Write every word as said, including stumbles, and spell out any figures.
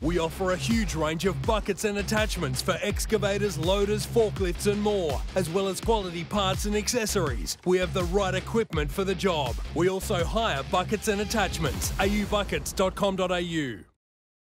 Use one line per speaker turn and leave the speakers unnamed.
We offer a huge range of buckets and attachments for excavators, loaders, forklifts and more, as well as quality parts and accessories. We have the right equipment for the job. We also hire buckets and attachments. a u buckets dot com dot a u